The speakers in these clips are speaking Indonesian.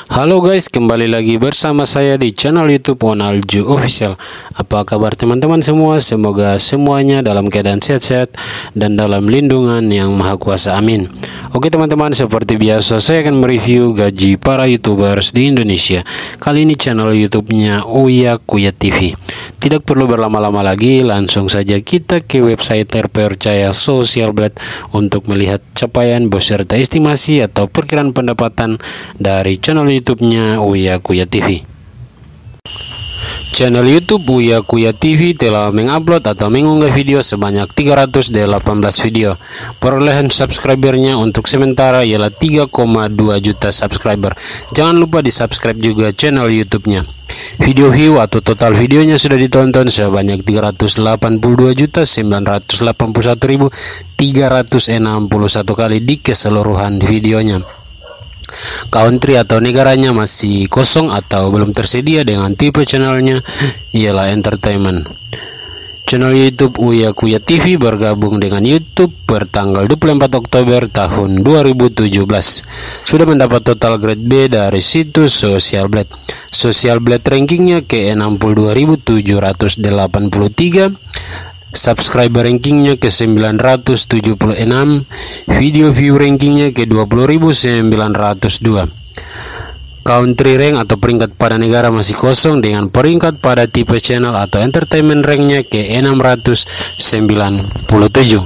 Halo guys, kembali lagi bersama saya di channel YouTube Onalju Official. Apa kabar teman-teman semua? Semoga semuanya dalam keadaan sehat-sehat dan dalam lindungan yang Maha Kuasa. Amin. Oke teman-teman, seperti biasa saya akan mereview gaji para YouTubers di Indonesia. Kali ini channel YouTube-nya Uya Kuya TV. Tidak perlu berlama-lama lagi, langsung saja kita ke website terpercaya Social Blade untuk melihat capaian beserta estimasi atau perkiraan pendapatan dari channel YouTube-nya Uya Kuya TV. Channel YouTube Uya Kuya TV telah mengupload atau mengunggah video sebanyak 318 video. Perolehan subscribernya untuk sementara ialah 3,2 juta subscriber. Jangan lupa di subscribe juga channel YouTube-nya. Video view atau total videonya sudah ditonton sebanyak 381.381 kali di keseluruhan videonya. Country atau negaranya masih kosong atau belum tersedia dengan tipe channelnya ialah entertainment. Channel YouTube Uya Kuya TV bergabung dengan YouTube per tanggal 24 Oktober tahun 2017. Sudah mendapat total grade B dari situs Social Blade. Social Blade rankingnya ke 62.783, subscriber rankingnya ke 976, video view rankingnya ke 20.902. Country rank atau peringkat pada negara masih kosong dengan peringkat pada tipe channel atau entertainment ranknya ke 697.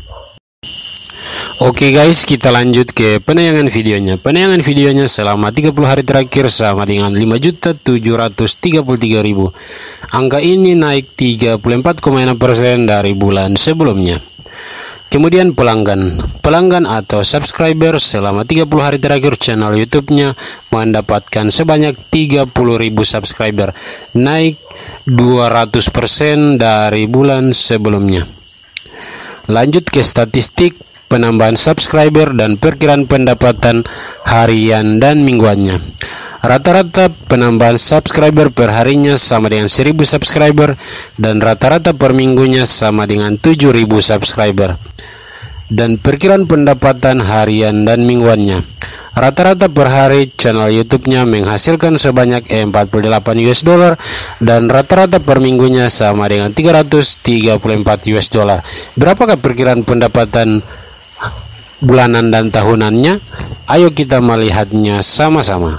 Oke guys, kita lanjut ke penayangan videonya. Penayangan videonya selama 30 hari terakhir sama dengan 5.733.000. Angka ini naik 34,6% dari bulan sebelumnya. Kemudian pelanggan atau subscriber selama 30 hari terakhir channel YouTube-nya mendapatkan sebanyak 30.000 subscriber, naik 200% dari bulan sebelumnya. Lanjut ke statistik penambahan subscriber dan perkiraan pendapatan harian dan mingguannya. Rata-rata penambahan subscriber per harinya sama dengan 1.000 subscriber dan rata-rata per minggunya sama dengan 7.000 subscriber. Dan perkiraan pendapatan harian dan mingguannya. Rata-rata per hari channel YouTube-nya menghasilkan sebanyak 48 US dollar dan rata-rata per minggunya sama dengan 334 US dollar. Berapakah perkiraan pendapatan bulanan dan tahunannya? Ayo kita melihatnya sama-sama.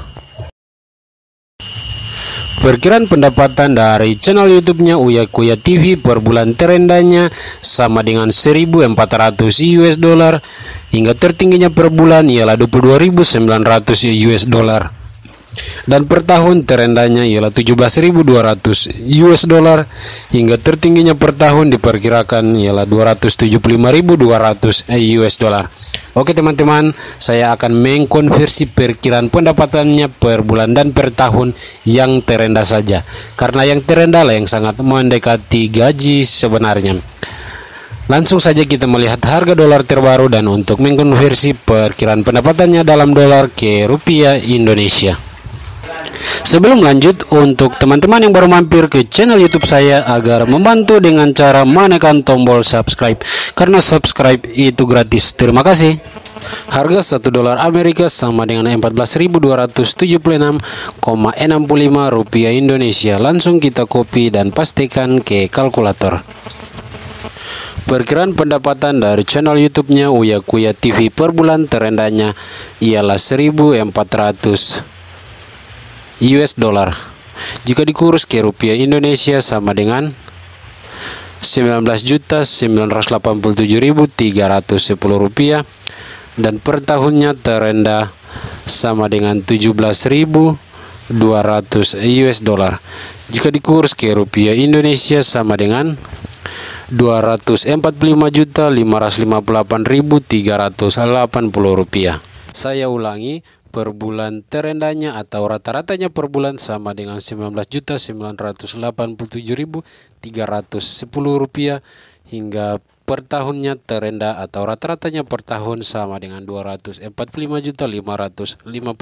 Perkiraan pendapatan dari channel YouTube-nya Uya Kuya TV per bulan terendahnya sama dengan 1.400 US dollar hingga tertingginya per bulan ialah 22.900 US dollar. Dan per tahun terendahnya ialah 17.200 US dollar hingga tertingginya per tahun diperkirakan ialah 275.200 US dollar. Oke teman-teman, saya akan mengkonversi perkiraan pendapatannya per bulan dan per tahun yang terendah saja, karena yang terendah lah yang sangat mendekati gaji sebenarnya. Langsung saja kita melihat harga dolar terbaru dan untuk mengkonversi perkiraan pendapatannya dalam dolar ke rupiah Indonesia. Sebelum lanjut, untuk teman-teman yang baru mampir ke channel YouTube saya agar membantu dengan cara menekan tombol subscribe, karena subscribe itu gratis. Terima kasih. Harga 1 dolar Amerika sama dengan 14.276,65 rupiah Indonesia. Langsung kita copy dan pastikan ke kalkulator. Perkiraan pendapatan dari channel YouTube-nya Uya Kuya TV per bulan terendahnya ialah 1.400 US dollar. Jika dikurus ke rupiah Indonesia sama dengan 19.987.310 rupiah dan per tahunnya terendah sama dengan 17.200 US dollar. Jika dikurus ke rupiah Indonesia sama dengan 245.558.380 rupiah. Saya ulangi, per bulan terendahnya atau rata-ratanya per bulan sama dengan 19.987.310 rupiah hingga per tahunnya terendah atau rata-ratanya per tahun sama dengan 245.558.380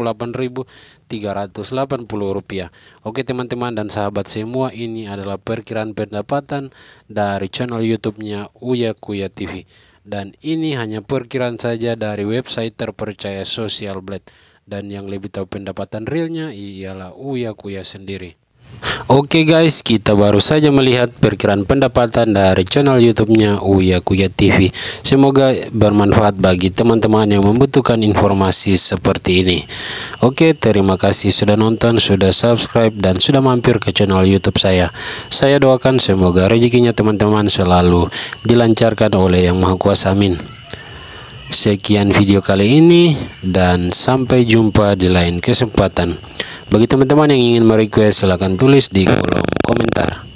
rupiah. Oke teman-teman dan sahabat semua, ini adalah perkiraan pendapatan dari channel YouTube-nya Uya Kuya TV. Dan ini hanya perkiraan saja dari website terpercaya Social Blade. dan yang lebih tahu pendapatan realnya ialah Uya Kuya sendiri. Oke guys, kita baru saja melihat perkiraan pendapatan dari channel YouTube-nya Uya Kuya TV. Semoga bermanfaat bagi teman-teman yang membutuhkan informasi seperti ini. Oke, terima kasih sudah nonton, sudah subscribe, dan sudah mampir ke channel YouTube saya. Saya doakan semoga rezekinya teman-teman selalu dilancarkan oleh Yang Maha Kuasa. Amin. Sekian video kali ini dan sampai jumpa di lain kesempatan. Bagi teman-teman yang ingin merequest, silahkan tulis di kolom komentar.